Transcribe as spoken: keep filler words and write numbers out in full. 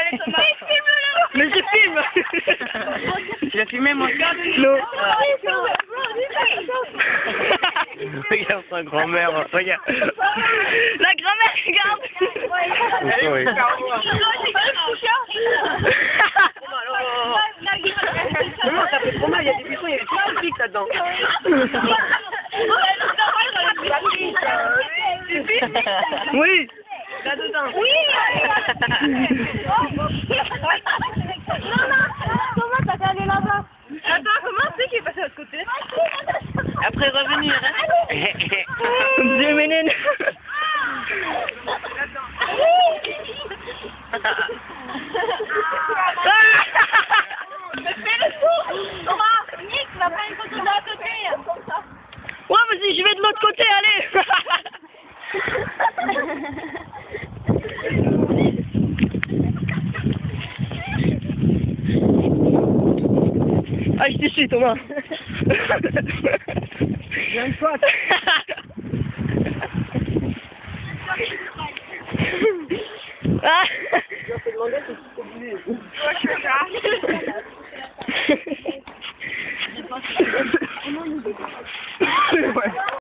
Mais je filme. Tu l'as filmé, moi? Non. Regarde sa grand-mère, regarde. La grand-mère, regarde. Oui. Non, ça fait trop mal, il y a des buissons, il y a des petits pics là-dedans. Oui. Là-dedans. Oui. Non, non, comment t'as allé là-bas? Attends, comment c'est qu'il est passé de l'autre côté? Après revenir, hein? Dieu m'énène. Fais le tour. Thomas, Nick, tu vas prendre une photo de l'autre côté. Comme ça. Ouais, vas-y, je vais de l'autre côté, allez. Ah, je te suis, Thomas. J'aime pas. Ah. Je vais te demander si tu peux bouger. Ouais, je fais ça.